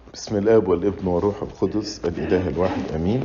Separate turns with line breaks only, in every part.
بسم الآب والابن والروح القدس الإله الواحد أمين.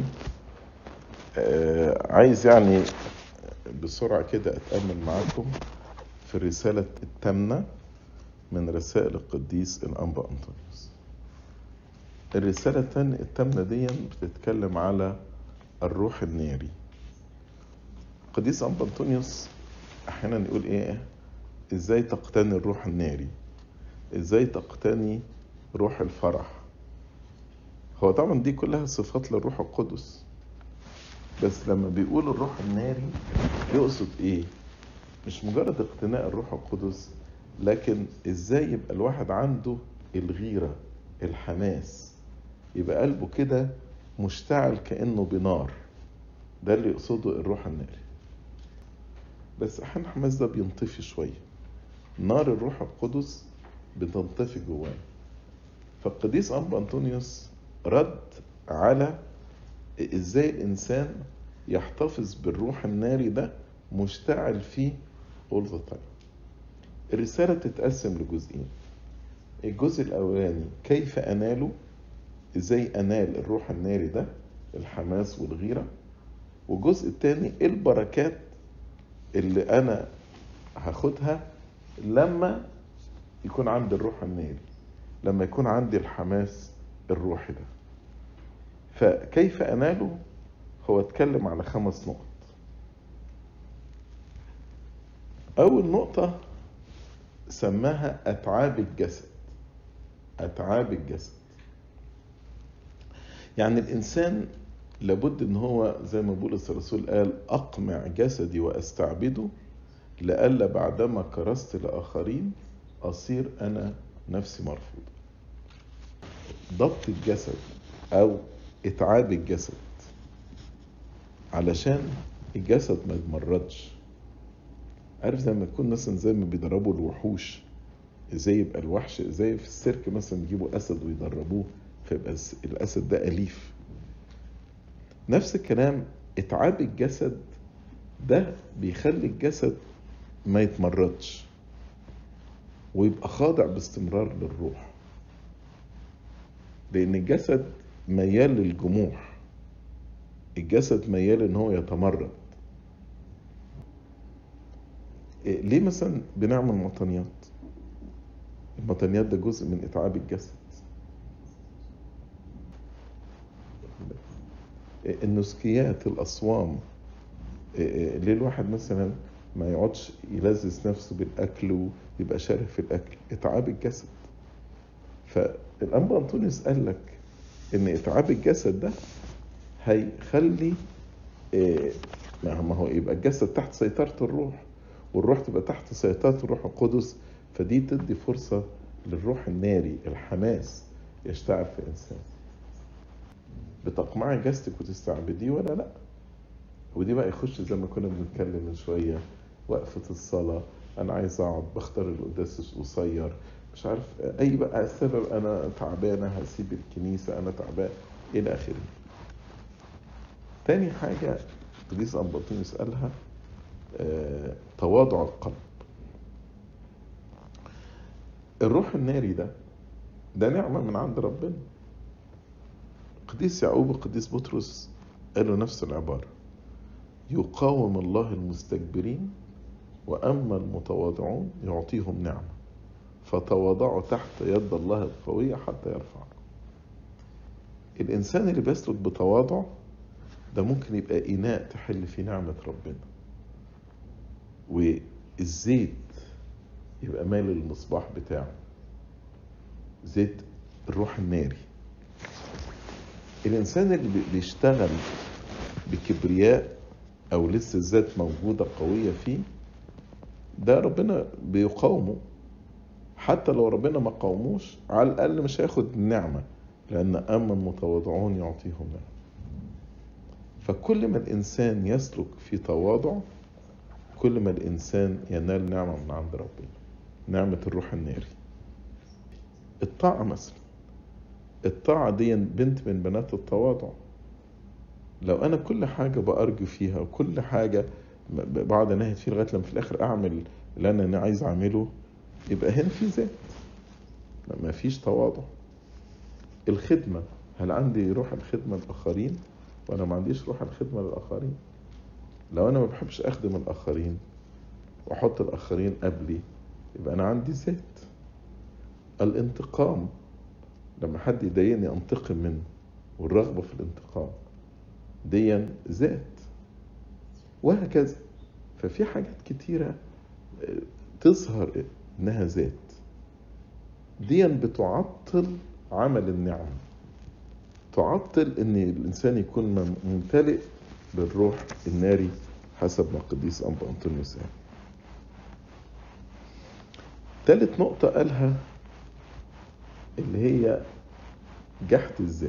عايز بسرعة كده أتأمل معاكم في الرسالة الثامنة من رسائل القديس الأنبا أنطونيوس. الرسالة الثامنة دي بتتكلم على الروح الناري. القديس أنبا أنطونيوس أحيانا يقول إزاي تقتني الروح الناري، إزاي تقتني روح الفرح. هو طبعا دي كلها صفات للروح القدس، بس لما بيقول الروح الناري يقصد ايه؟ مش مجرد اقتناء الروح القدس، لكن ازاي يبقى الواحد عنده الغيرة، الحماس، يبقى قلبه كده مشتعل كأنه بنار. ده اللي يقصده الروح الناري. بس احيانا الحماس ده بينطفي شوية، نار الروح القدس بتنطفي جواه. فالقديس أنبا أنطونيوس رد على ازاي الانسان يحتفظ بالروح الناري ده مشتعل فيه all the time. الرسالة تتقسم لجزئين. الجزء الاولاني كيف اناله، ازاي انال الروح الناري ده، الحماس والغيرة. والجزء الثاني البركات اللي انا هاخدها لما يكون عندي الروح الناري، لما يكون عندي الحماس الروحي ده. فكيف اناله هو اتكلم على 5 نقط. أول نقطة سماها أتعاب الجسد. أتعاب الجسد يعني الإنسان لابد إن هو زي ما بولس الرسول قال أقمع جسدي وأستعبده لئلا بعدما كرست لآخرين أصير أنا نفسي مرفوض. ضبط الجسد أو إتعاب الجسد علشان الجسد ما يتمردش. عارف زي ما تكون مثلا زي ما بيدربوا الوحوش، ازاي يبقى الوحش، زي في السيرك مثلا يجيبوا اسد ويدربوه فيبقى الاسد ده اليف. نفس الكلام اتعاب الجسد ده بيخلي الجسد ما يتمردش ويبقى خاضع باستمرار للروح، لان الجسد ميال للجموح، الجسد ميال ان هو يتمرد. ليه مثلا بنعمل مطنيات؟ المطنيات ده جزء من اتعاب الجسد. النسكيات، الأصوام، ليه الواحد مثلا ما يقعدش يلذذ نفسه بالأكل ويبقى شارك في الأكل؟ إتعاب الجسد. فالأنبا أنطونيوس قال لك إن إتعاب الجسد ده هيخلي ما هو يبقى الجسد تحت سيطرة الروح، والروح تبقى تحت سيطرة الروح القدس، فدي تدي فرصة للروح الناري، الحماس، يشتعل في إنسان. بتقمعي جسدك وتستعبديه ولا لا؟ ودي بقى يخش زي ما كنا بنتكلم من شوية، وقفة الصلاة، أنا عايز أقعد بختار القداس قصير، مش عارف أي بقى السبب، أنا تعبانة هسيب الكنيسة، أنا تعبان، إلى آخره. تاني حاجة القديس أنبا أنطونيوس قالها تواضع القلب. الروح الناري ده نعمة من عند ربنا. القديس يعقوب القديس بطرس قالوا نفس العبارة: يقاوم الله المستكبرين وأما المتواضعون يعطيهم نعمة، فتواضعوا تحت يد الله القوية حتى يرفعكم. الإنسان اللي بيسلك بتواضع ده ممكن يبقى إناء تحل فيه نعمة ربنا، والزيت يبقى مال المصباح بتاعه، زيت الروح الناري. الإنسان اللي بيشتغل بكبرياء أو لسه الذات موجودة قوية فيه، ده ربنا بيقاومه. حتى لو ربنا ما قاوموش على الأقل مش هياخد النعمة، لأن أما المتواضعون يعطيهم نعمة. فكل ما الإنسان يسلك في تواضع كل ما الإنسان ينال نعمة من عند ربنا، نعمة الروح الناري. الطاعة مثلا، الطاعة دي بنت من بنات التواضع. لو أنا كل حاجة بأرجو فيها وكل حاجة بقعد أنهد فيه لغاية لما في الآخر أعمل اللي أنا عايز أعمله، يبقى هنا في ذات، ما فيش تواضع. الخدمة، هل عندي روح الخدمة للآخرين وأنا ما عنديش روح الخدمة للآخرين؟ لو أنا ما بحبش أخدم الآخرين وأحط الآخرين قبلي، يبقى أنا عندي ذات. الانتقام، لما حد يضايقني أنتقم منه، والرغبة في الانتقام دي ذات، وهكذا. ففي حاجات كتيرة تظهر إنها ذات، دي بتعطل عمل النعم، تعطل إن الإنسان يكون ممتلئ بالروح الناري حسب ما القديس أنبا أنطونيوس قال. ثالث نقطة قالها اللي هي جحد الذات.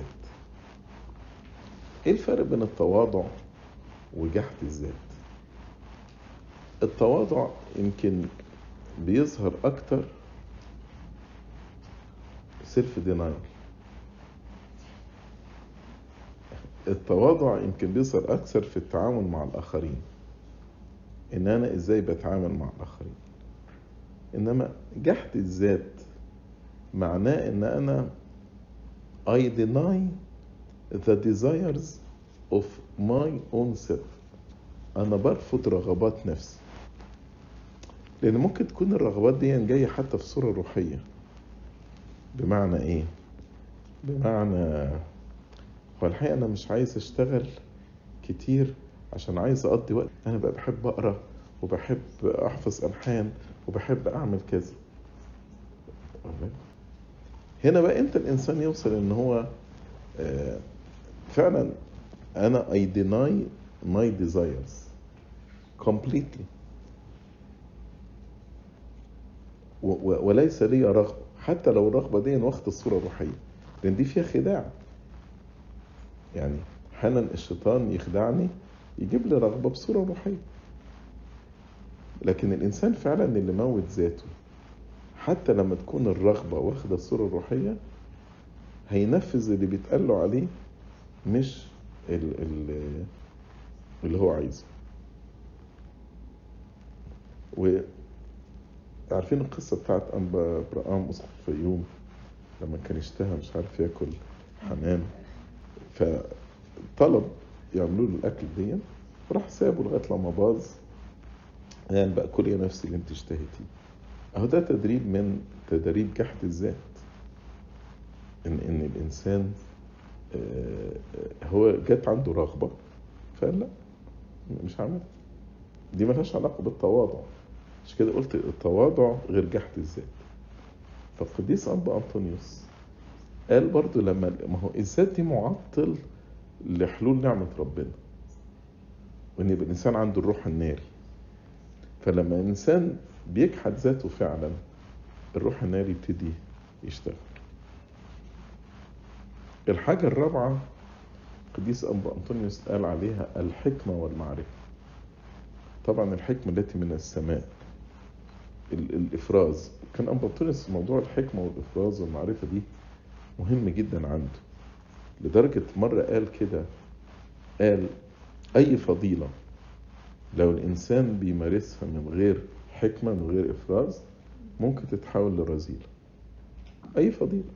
ايه الفرق بين التواضع وجحد الذات؟ التواضع يمكن بيظهر اكتر سيلف دينايل. التواضع يمكن بيظهر اكثر في التعامل مع الاخرين، ان انا ازاي بتعامل مع الاخرين. انما جحد الذات معناه ان انا I deny the desires of my own self. انا برفض رغبات نفسي، لان ممكن تكون الرغبات دي جاية حتى في صورة روحية. بمعنى ايه؟ بمعنى هو الحقيقة انا مش عايز اشتغل كتير عشان عايز اقضي وقت، انا بقى بحب اقرأ وبحب احفظ الحان وبحب اعمل كذا. هنا بقى امتى الانسان يوصل ان هو فعلا انا I deny my desires completely، وليس لي رغبة، حتى لو الرغبة دي واخدة الصورة الروحية، لان دي فيها خداع. يعني احيانا الشيطان يخدعني يجيب لي رغبة بصورة روحية، لكن الانسان فعلا اللي موت ذاته حتى لما تكون الرغبة واخدة الصورة الروحية هينفذ اللي بيتقاله عليه، مش اللي هو عايزه. وعارفين القصة بتاعت أنبا برقام أسقف الفيوم لما كان يشتهى مش عارف ياكل حمام، فطلب يعملوا له الأكل دي، وراح سابه لغاية لما باظ. يعني بقى كل يا نفسي اللي انت اشتهيتيه. اهو ده تدريب من تدريب جحد الذات، ان الانسان هو جات عنده رغبة فقال لا مش هعمل. دي ملهاش علاقة بالتواضع، مش كده قلت التواضع غير جحد الذات. فالقديس أنبا أنطونيوس قال برضو لما ما هو الذات دي معطل لحلول نعمة ربنا، وان يبقى الانسان عنده الروح الناري. فلما الانسان بيجحد ذاته فعلا الروح الناري يبتدي يشتغل. الحاجة الرابعة قديس أنبا أنطونيوس قال عليها الحكمة والمعرفة. طبعا الحكمة التي من السماء، الإفراز. كان أنبا أنطونيوس موضوع الحكمة والإفراز والمعرفة دي مهم جدا عنده، لدرجة مرة قال كده، قال أي فضيلة لو الإنسان بيمارسها من غير حكمة من غير إفراز ممكن تتحول لرذيلة. أي فضيلة.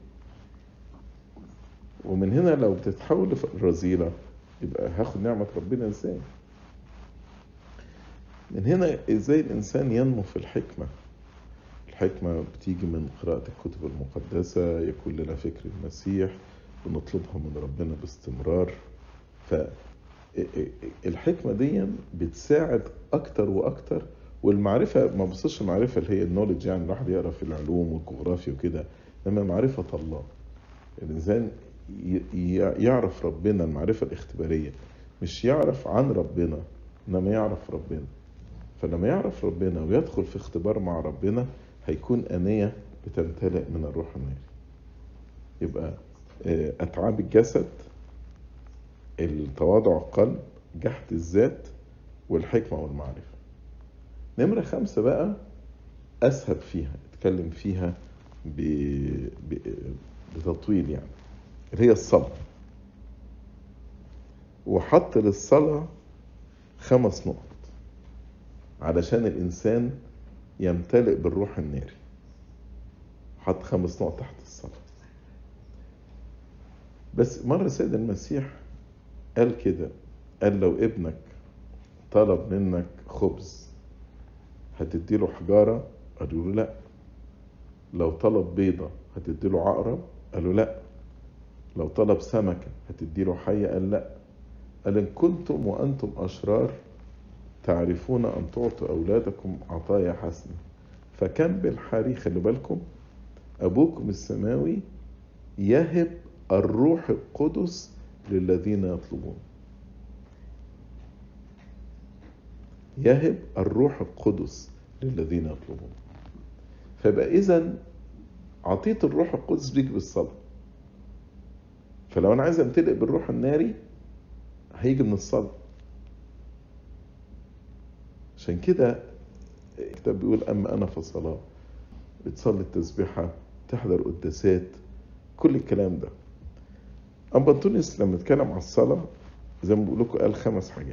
ومن هنا لو بتتحول لرذيلة يبقى هاخد نعمة ربنا إزاي؟ من هنا إزاي الإنسان ينمو في الحكمة. الحكمة بتيجي من قراءة الكتب المقدسة، يكون لنا فكر المسيح ونطلبها من ربنا باستمرار. فالحكمة دي بتساعد أكتر وأكتر. والمعرفة ما بصش المعرفة اللي هي النولج، يعني الواحد يقرأ في العلوم والجغرافيا وكده، لما معرفة الله. الإنسان يعرف ربنا، المعرفة الاختبارية، مش يعرف عن ربنا إنما يعرف ربنا. فلما يعرف ربنا ويدخل في اختبار مع ربنا هيكون أنية بتمتلئ من الروح الناري. يبقى أتعاب الجسد، التواضع القلب، جحد الذات، والحكمة والمعرفة. نمرة 5 بقى أسهب فيها، اتكلم فيها بتطويل يعني، اللي هي الصلاة. وحط للصلاة 5 نقط علشان الإنسان يمتلئ بالروح الناري. حط 5 نقط تحت الصلاة. بس مرة سيد المسيح قال كده، قال لو ابنك طلب منك خبز هتديله حجارة؟ قالوا له لا. لو طلب بيضة هتديله عقرب؟ قالوا لا. لو طلب سمكة هتديله حية؟ قال لا. قال إن كنتم وأنتم أشرار تعرفون أن تعطوا أولادكم عطايا حسنة، فكم بالحري، خلي بالكم، أبوكم السماوي يهب الروح القدس للذين يطلبون. يهب الروح القدس للذين يطلبون. فبقى إذن عطية الروح القدس بيجي بالصلاة. فلو أنا عايز أمتلئ بالروح الناري هيجي من الصلاة. عشان كده الكتاب بيقول أما أنا فصلاة، بتصلي التسبيحة، تحضر قداسات، كل الكلام ده. أما أنطونيوس لما اتكلم عن الصلاة زي ما بقول لكم قال 5 حاجات.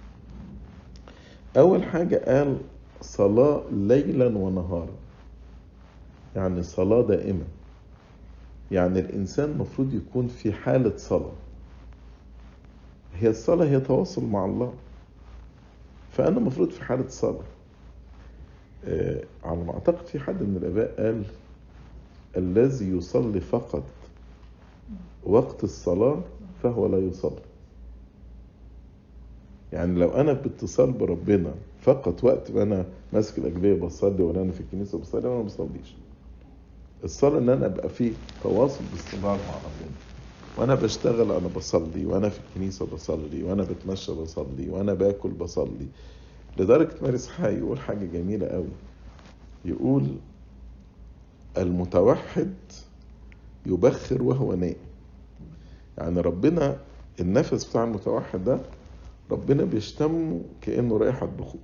أول حاجة قال صلاة ليلا ونهارا، يعني صلاة دائمة. يعني الإنسان المفروض يكون في حالة صلاة. هي الصلاة هي تواصل مع الله، فأنا المفروض في حالة صلاة. على ما أعتقد في حد من الآباء قال الذي يصلي فقط وقت الصلاة فهو لا يصلي. يعني لو أنا باتصال بربنا فقط وقت ما أنا ماسك الأجبية بصلي، ولا أنا في الكنيسة بصلي، وأنا ما بصليش. الصلاة إن أنا أبقى في تواصل باستمرار مع ربنا، وأنا بشتغل أنا بصلي، وأنا في الكنيسة بصلي، وأنا بتمشى بصلي، وأنا باكل بصلي. لدرجة مارس حي يقول حاجة جميلة قوي، يقول المتوحد يبخر وهو نائم. يعني ربنا النفس بتاع المتوحد ده ربنا بيشتمه كأنه رائحة بخور.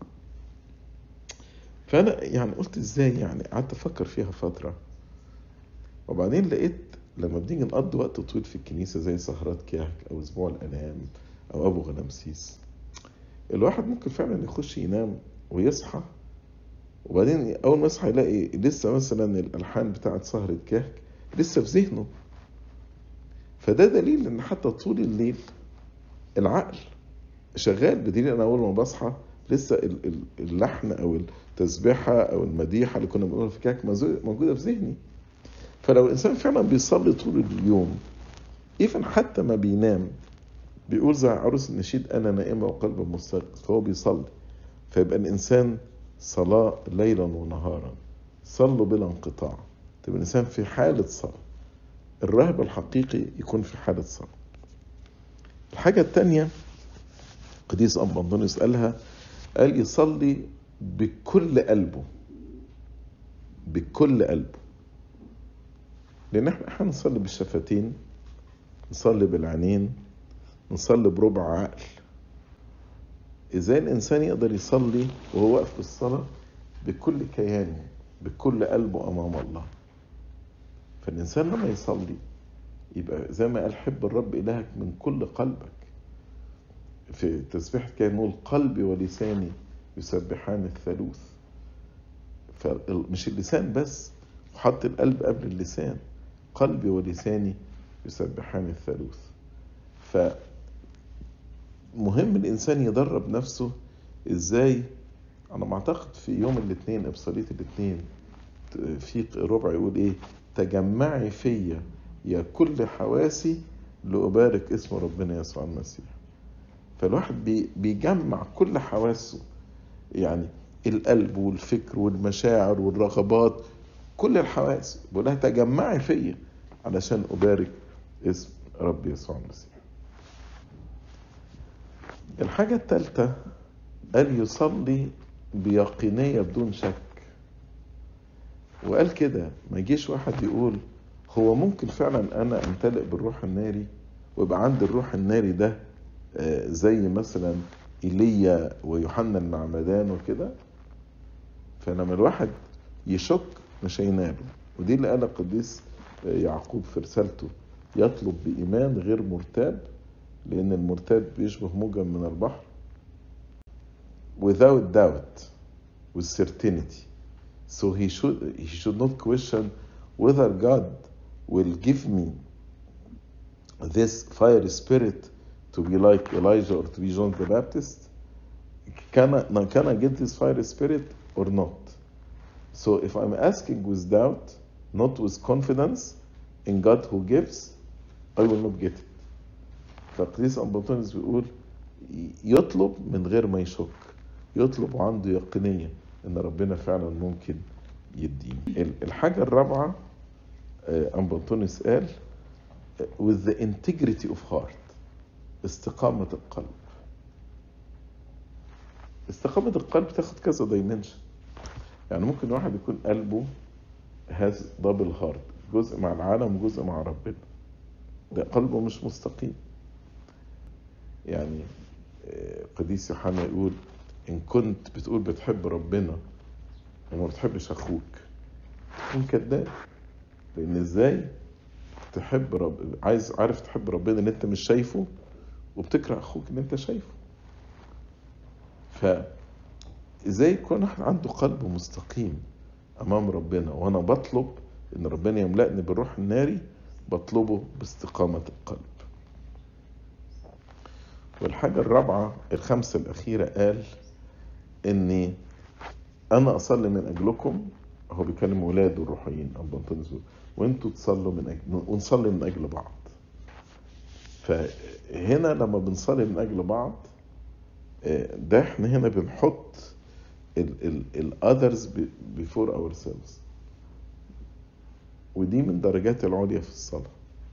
فأنا يعني قلت إزاي، يعني قعدت أفكر فيها فترة، وبعدين لقيت لما بنيجي نقضي وقت طويل في الكنيسة زي سهرات كيهك أو أسبوع الآلام أو أبو غنمسيس، الواحد ممكن فعلا يخش ينام ويصحى، وبعدين أول ما يصحى يلاقي لسه مثلا الألحان بتاعت سهرة كيهك لسه في ذهنه. فده دليل إن حتى طول الليل العقل شغال، بدليل أنا أول ما بصحى لسه اللحن أو التسبيحة أو المديحة اللي كنا بنقولها في كيهك موجودة في ذهني. فلو الإنسان فعلا بيصلي طول اليوم، إيفن حتى ما بينام، بيقول زي عروس النشيد أنا نائمة وقلب مستيقظ، فهو بيصلي. فيبقى الإنسان صلاة ليلا ونهارا، صلوا بلا انقطاع، تبقى الإنسان في حالة صلاة. الراهب الحقيقي يكون في حالة صلاة. الحاجة التانية قديس أبا أنطونيوس قالها، قال يصلي بكل قلبه. بكل قلبه. لأن احنا نصلي بالشفتين، نصلي بالعينين، نصلي بربع عقل. ازاي الانسان يقدر يصلي وهو واقف في الصلاة بكل كيانه بكل قلبه امام الله؟ فالانسان لما يصلي يبقى زي ما قال حب الرب الهك من كل قلبك. في تسبيحة كان نقول قلبي ولساني يسبحان الثالوث. فمش اللسان بس، وحط القلب قبل اللسان، قلبي ولساني يسبحان الثالوث. فمهم الإنسان يدرب نفسه إزاي. أنا معتقد في يوم الاثنين إبصالية الاثنين في ربع يقول إيه، تجمعي فيا يا كل حواسي لأبارك اسم ربنا يسوع المسيح. فالواحد بيجمع كل حواسه، يعني القلب والفكر والمشاعر والرغبات، كل الحواس بقولها تجمعي فيا علشان أبارك اسم رب يسوع المسيح. الحاجة الثالثة قال يصلي بيقينية بدون شك. وقال كده ما يجيش واحد يقول هو ممكن فعلا أنا أمتلئ بالروح الناري ويبقى عندي الروح الناري ده زي مثلا إيليا ويوحنا المعمدان وكده. فلما الواحد يشك مش هيناله. ودي اللي قال القديس يعقوب في رسالته، يطلب بإيمان غير مرتاب، لأن المرتاب بيشبه موجة من البحر. without doubt with certainty. So he should not question whether God will give me this fire spirit to be like Elijah or to be John the Baptist? Can I get this fire spirit or not? So if I'm asking with doubt, not with confidence in God who gives, I will not get it. فقديس أنبطونيوس بيقول يطلب من غير ما يشك، يطلب عنده يقينية ان ربنا فعلا ممكن يديني. الحاجة الرابعة أنبطونيوس قال with the integrity of heart، استقامة القلب. استقامة القلب تاخد كذا دايمنشن. يعني ممكن واحد يكون قلبه has double heart، جزء مع العالم وجزء مع ربنا، ده قلبه مش مستقيم. يعني قديس يوحنا يقول إن كنت بتقول بتحب ربنا وما بتحبش أخوك تكون كذاب. لأن إزاي تحب عارف تحب ربنا اللي أنت مش شايفه وبتكره أخوك اللي أنت شايفه؟ فإزاي يكون احنا عنده قلب مستقيم أمام ربنا، وأنا بطلب إن ربنا يملأني بالروح الناري، بطلبه باستقامة القلب. والحاجة الرابعة الخمسة الأخيرة قال إني أنا أصلي من أجلكم، هو بيكلم ولاده الروحيين أنبطونيوس، وأنتوا تصلوا ونصلي من أجل بعض. فهنا لما بنصلي من أجل بعض، ده احنا هنا بنحط others before ourselves، ودي من درجات العليا في الصلاة.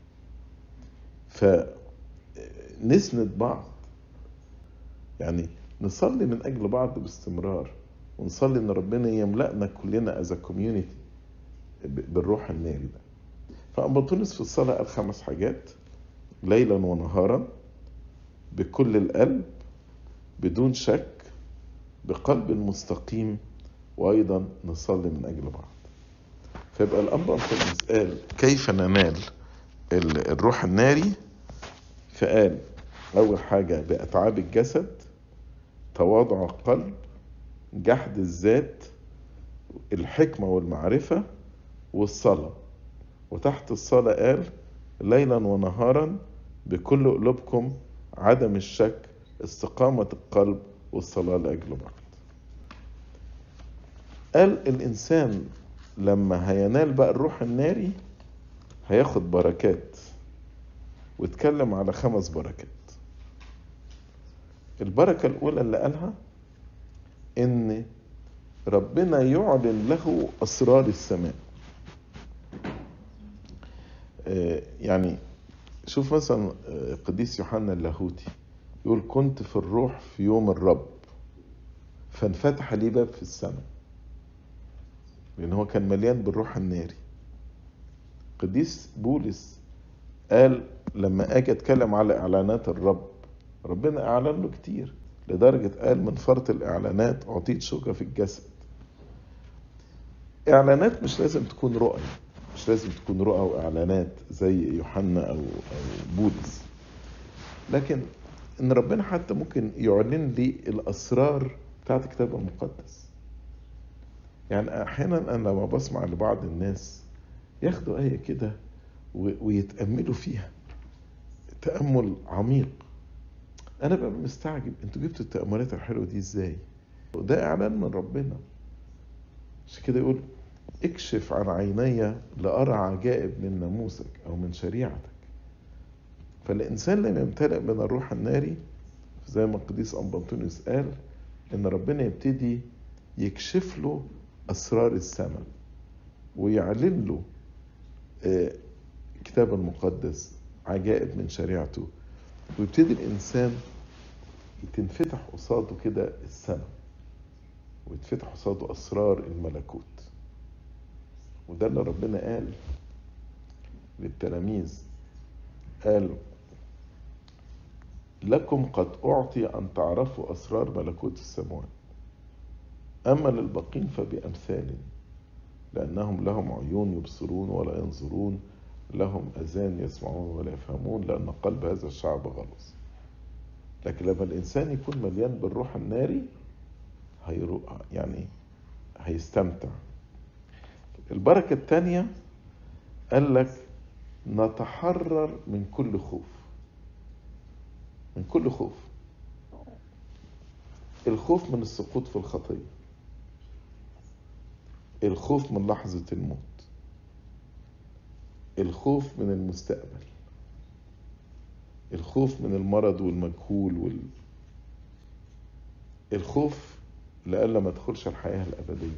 فنسند بعض، يعني نصلي من أجل بعض باستمرار، ونصلي إن ربنا يملأنا كلنا as a community بالروح الناري ده. فأنبطونيوس في الصلاة قال 5 حاجات: ليلا ونهارا، بكل القلب، بدون شك، بقلب مستقيم، وأيضا نصلي من أجل بعض. فيبقى الأنبا أنطونيوس قال كيف ننال الروح الناري. فقال أول حاجة بأتعاب الجسد، تواضع القلب، جحد الذات، الحكمة والمعرفة، والصلاة. وتحت الصلاة قال ليلا ونهارا، بكل قلوبكم، عدم الشك، استقامة القلب، والصلاة لأجل بعض. قال الإنسان لما هينال بقى الروح الناري هياخد بركات، واتكلم على 5 بركات. البركة الأولى اللي قالها إن ربنا يعلن له أسرار السماء. يعني شوف مثلا قديس يوحنا اللاهوتي يقول كنت في الروح في يوم الرب فانفتح لي باب في السماء، لأن هو كان مليان بالروح الناري. قديس بولس قال لما أجي أتكلم على إعلانات الرب، ربنا أعلن له كتير، لدرجة قال من فرط الإعلانات أعطيت شوكة في الجسد. إعلانات مش لازم تكون رؤية، مش لازم تكون رؤى وإعلانات زي يوحنا أو بولس، لكن إن ربنا حتى ممكن يعلن لي الأسرار بتاعت الكتاب المقدس. يعني أحيانا أنا لما بسمع لبعض الناس ياخدوا آية كده ويتأملوا فيها تأمل عميق، أنا ببقى مستعجب أنتوا جبتوا التأملات الحلوة دي إزاي؟ وده إعلان من ربنا. عشان كده يقول اكشف عن عيني لأرى عجائب من ناموسك أو من شريعتك. فالإنسان لما يمتلئ من الروح الناري زي ما القديس أنبطونيوس قال إن ربنا يبتدي يكشف له أسرار السماء ويعلن له الكتاب المقدس، عجائب من شريعته، ويبتدي الإنسان تنفتح قصاده كده السماء، ويتفتح قصاده أسرار الملكوت. وده اللي ربنا قال للتلاميذ، قال لكم قد أعطي أن تعرفوا أسرار ملكوت السماوات، أما للباقين فبأمثال، لأنهم لهم عيون يبصرون ولا ينظرون، لهم أذان يسمعون ولا يفهمون، لأن قلب هذا الشعب غلظ. لكن لما الإنسان يكون مليان بالروح الناري يعني هيستمتع. البركة الثانية قال لك نتحرر من كل خوف، من كل خوف. الخوف من السقوط في الخطية، الخوف من لحظة الموت، الخوف من المستقبل، الخوف من المرض والمجهول الخوف لألا ما تدخلش الحياة الأبدية.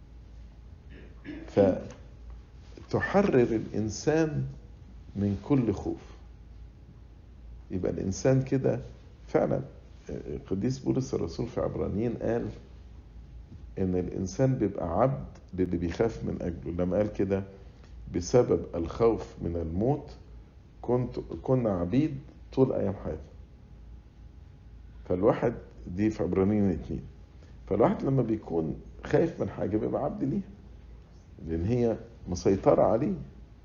فتحرر الإنسان من كل خوف. يبقى الإنسان كده فعلا. القديس بولس الرسول في عبرانيين قال إن الإنسان بيبقى عبد للي بيخاف من أجله، لما قال كده بسبب الخوف من الموت كنا عبيد طول أيام حياتنا. فالواحد دي في عبرانيين 2. فالواحد لما بيكون خايف من حاجة بيبقى عبد ليها، لأن هي مسيطرة عليه.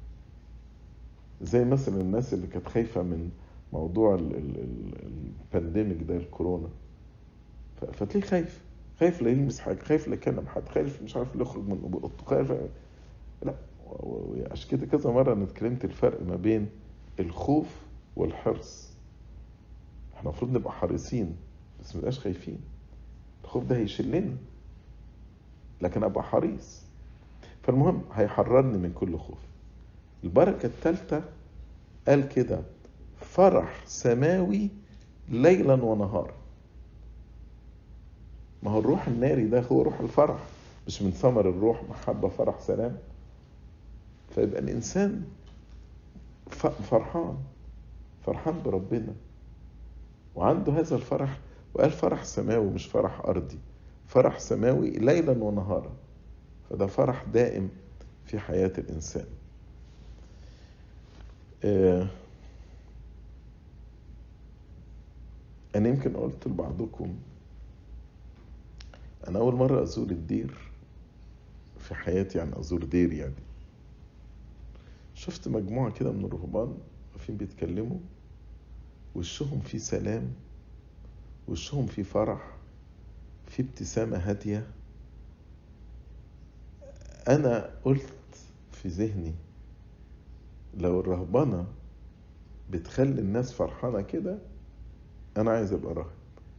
زي مثلا الناس اللي كانت خايفة من موضوع البانديميك ده، الكورونا، فتلاقيه خايف لا يلمس حاجة، خايف لا يكلم حد، خايف مش عارف يخرج من اوضته، خايف. لا، عشان كده كذا مرة انا اتكلمت الفرق ما بين الخوف والحرص. احنا المفروض نبقى حريصين بس ما نبقاش خايفين. الخوف ده هيشلني، لكن ابقى حريص. فالمهم هيحررني من كل خوف. البركة الثالثة قال كده فرح سماوي ليلا ونهارا. ما هو الروح الناري ده هو روح الفرح، مش من ثمر الروح محبة فرح سلام. فيبقى الإنسان فرحان بربنا وعنده هذا الفرح. وقال فرح سماوي مش فرح أرضي، فرح سماوي ليلا ونهارا. فده فرح دائم في حياة الإنسان. أنا يمكن قلت لبعضكم أنا أول مرة أزور الدير في حياتي، يعني أزور دير يعني. شفت مجموعة كده من الرهبان واقفين بيتكلموا، وشهم فيه سلام، وشهم فيه فرح، فيه ابتسامة هادية. أنا قلت في ذهني لو الرهبنة بتخلي الناس فرحانة كده أنا عايز أبقى راهب.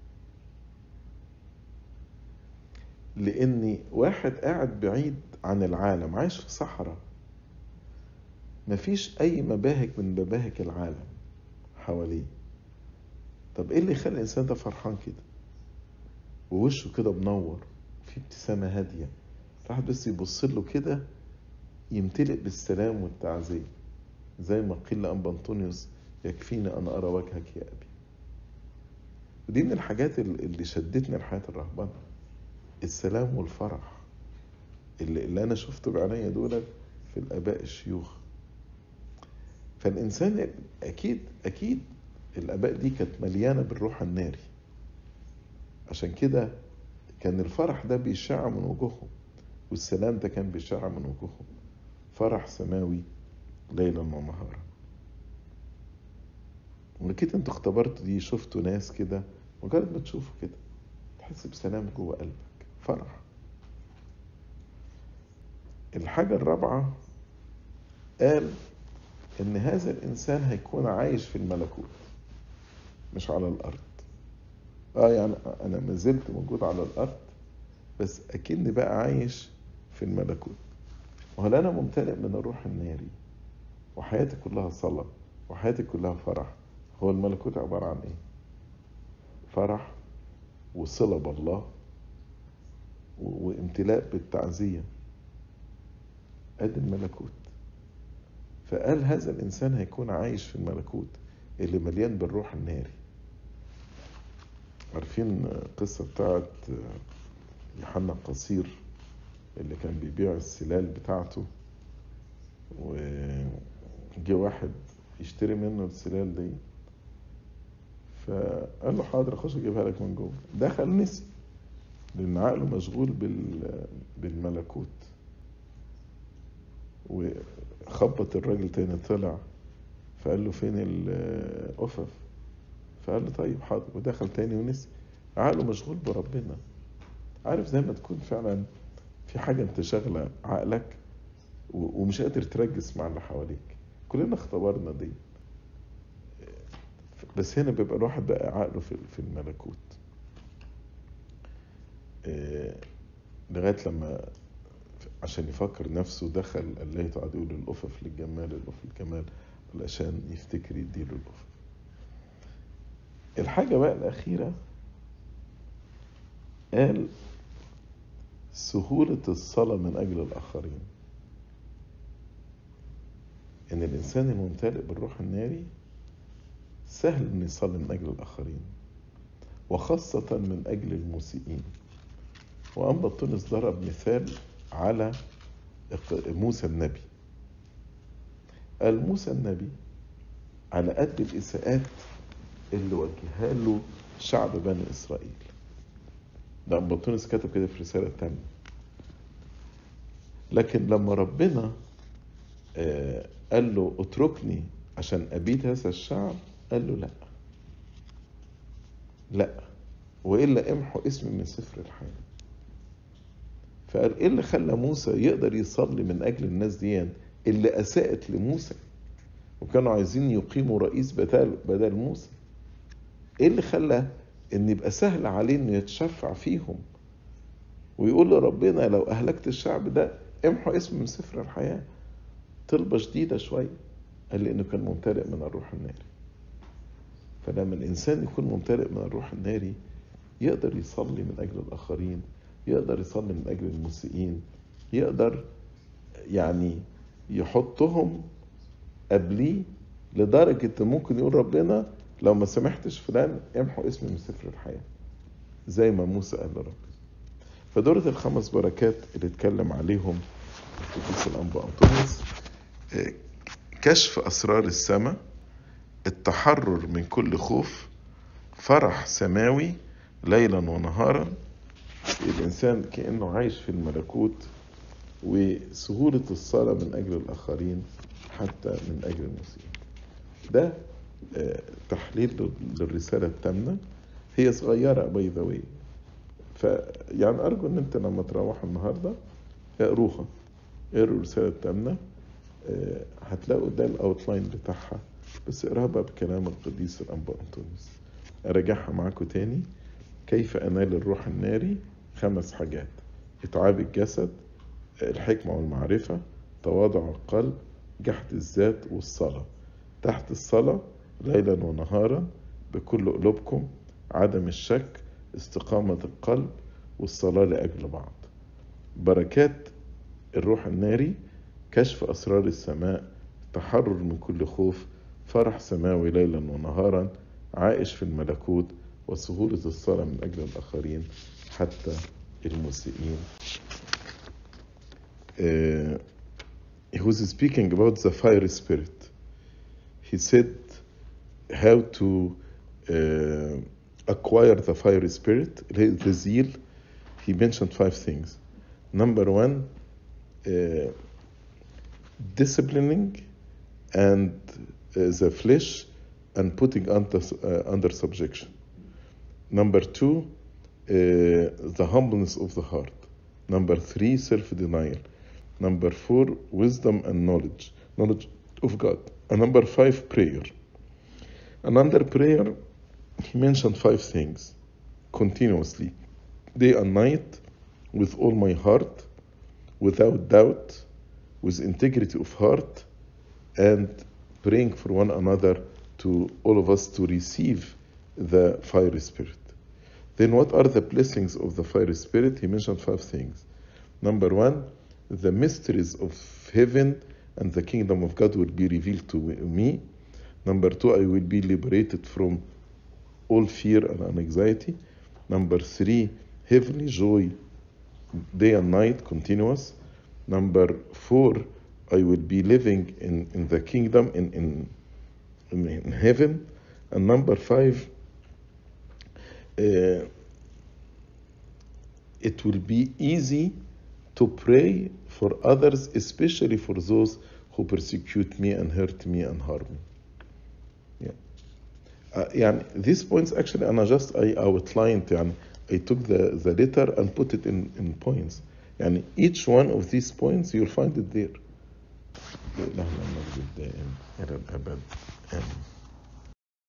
لأني واحد قاعد بعيد عن العالم، عايش في صحراء، مفيش أي مباهج من مباهج العالم حواليه. طب إيه اللي يخلي الإنسان ده فرحان كده ووشه كده منور في ابتسامة هادية؟ الواحد بس يبص له كده يمتلئ بالسلام والتعزية، زي ما قيل لأنبا أنطونيوس يكفيني أن أرى وجهك يا أبي. ودي من الحاجات اللي شدتني لحياة الرهبنة، السلام والفرح اللي أنا شفته بعينيا دول في الآباء الشيوخ. فالإنسان أكيد الآباء دي كانت مليانة بالروح الناري، عشان كده كان الفرح ده بيشع من وجوههم، والسلام ده كان بيشع من وجوههم. فرح سماوي ليلا ونهارا. وكده انتوا اختبرتوا دي، شفتوا ناس كده، مجرد ما تشوفوا كده تحس بسلام جوه قلبك، فرح. الحاجة الرابعة قال ان هذا الانسان هيكون عايش في الملكوت مش على الارض. يعني انا ما زلت موجود على الارض بس اكني بقى عايش في الملكوت. وهل انا ممتلئ من الروح الناري وحياتي كلها صلاة وحياتي كلها فرح؟ هو الملكوت عبارة عن ايه؟ فرح وصلة بالله وامتلاء بالتعزية. ادي الملكوت. فقال هذا الانسان هيكون عايش في الملكوت اللي مليان بالروح الناري. عارفين قصة بتاعت يوحنا القصير اللي كان بيبيع السلال بتاعته، وجي واحد يشتري منه السلال دي، فقال له حاضر اخش اجيبها لك من جوه. دخل نسي لان عقله مشغول بالملكوت، وخبط الراجل تاني طلع، فقال له فين القفف؟ فقال له طيب حاضر، ودخل تاني ونسي. عقله مشغول بربنا. عارف زي ما تكون فعلا في حاجة انت شاغلة عقلك ومش قادر تركز مع اللي حواليك، كلنا اختبرنا دي، بس هنا بيبقى الواحد بقى عقله في الملكوت. لغاية لما عشان يفكر نفسه دخل الله قعد يقول الأفف للجمال الأفف للجمال، علشان يفتكر يديله الأفف. الحاجة بقى الأخيرة قال سهولة الصلاة من أجل الآخرين. إن الإنسان الممتلئ بالروح الناري سهل إنه يصلي من أجل الآخرين، وخاصة من أجل المسيئين. وأنبا بطونس ضرب مثال على موسى النبي. قال موسى النبي على قد الإساءات اللي وجهها له شعب بني إسرائيل. ده أنبا بطونس كتب كده في رسالة تانية. لكن لما ربنا قال له اتركني عشان أبيد هذا الشعب، قال له لا وإلا امحو اسمي من سفر الحياة. فقال ايه اللي خلى موسى يقدر يصلي من اجل الناس دي اللي اساءت لموسى وكانوا عايزين يقيموا رئيس بدل موسى؟ ايه اللي خلى ان يبقى سهل عليه انه يتشفع فيهم ويقول لربنا لو اهلكت الشعب ده امحو اسمه من سفر الحياة؟ طلبة شديدة شوية. قال لانه كان ممتلئ من الروح الناري. فلما الانسان يكون ممتلئ من الروح الناري يقدر يصلي من اجل الاخرين، يقدر يصلي من أجل المسيئين، يقدر يعني يحطهم قبليه، لدرجة ممكن يقول ربنا لو ما سمحتش فلان امحو اسمي من سفر الحياة، زي ما موسى قال لربنا. فدورة ال5 بركات اللي اتكلم عليهم القديس الأنبا أنطونيوس: كشف أسرار السماء، التحرر من كل خوف، فرح سماوي ليلا ونهارا، الإنسان كأنه عايش في الملكوت، وسهولة الصلاة من أجل الآخرين حتى من أجل المسيحيين. ده تحليل للرسالة التامنة. هي صغيرة باي ذا واي، فيعني أرجو أن أنت لما تروحوا النهاردة اقروها، اقروا الرسالة التامنة، هتلاقوا ده الأوتلاين بتاعها، بس اقراها بقى بكلام القديس الأنبا أنطونيوس. أراجعها معاكم تاني: كيف أنال الروح الناري؟ 5 حاجات: إتعاب الجسد، الحكمة والمعرفة، تواضع القلب، جحد الذات، والصلاة. تحت الصلاة: ليلا ونهارا بكل قلوبكم، عدم الشك، استقامة القلب، والصلاة لأجل بعض. بركات الروح الناري: كشف أسرار السماء، تحرر من كل خوف، فرح سماوي ليلا ونهارا، عائش في الملكوت، وسهولة الصلاة من أجل الآخرين حتى المسيئين. He was speaking about the fire spirit. He said how to acquire the fire spirit, the zeal. He mentioned 5 things. Number 1, disciplining and the flesh and putting under subjection. Number 2, the humbleness of the heart. Number 3, self-denial. Number 4, wisdom and knowledge of God. And number 5, prayer. And under prayer, he mentioned 5 things: continuously, day and night, with all my heart, without doubt, with integrity of heart, and praying for one another, to all of us to receive the fire spirit. Then what are the blessings of the fire spirit? He mentioned 5 things. Number 1, the mysteries of heaven and the kingdom of God will be revealed to me. Number 2, I will be liberated from all fear and anxiety. Number 3, heavenly joy, day and night, continuous. Number 4, I will be living in the kingdom, in heaven. And number 5, it will be easy to pray for others, especially for those who persecute me and hurt me and harm me. يعني these points actually I outlined, يعني I took the letter and put it in points. يعني each one of these points you'll find it there. لإلهنا المجد الدائم إلى الأبد.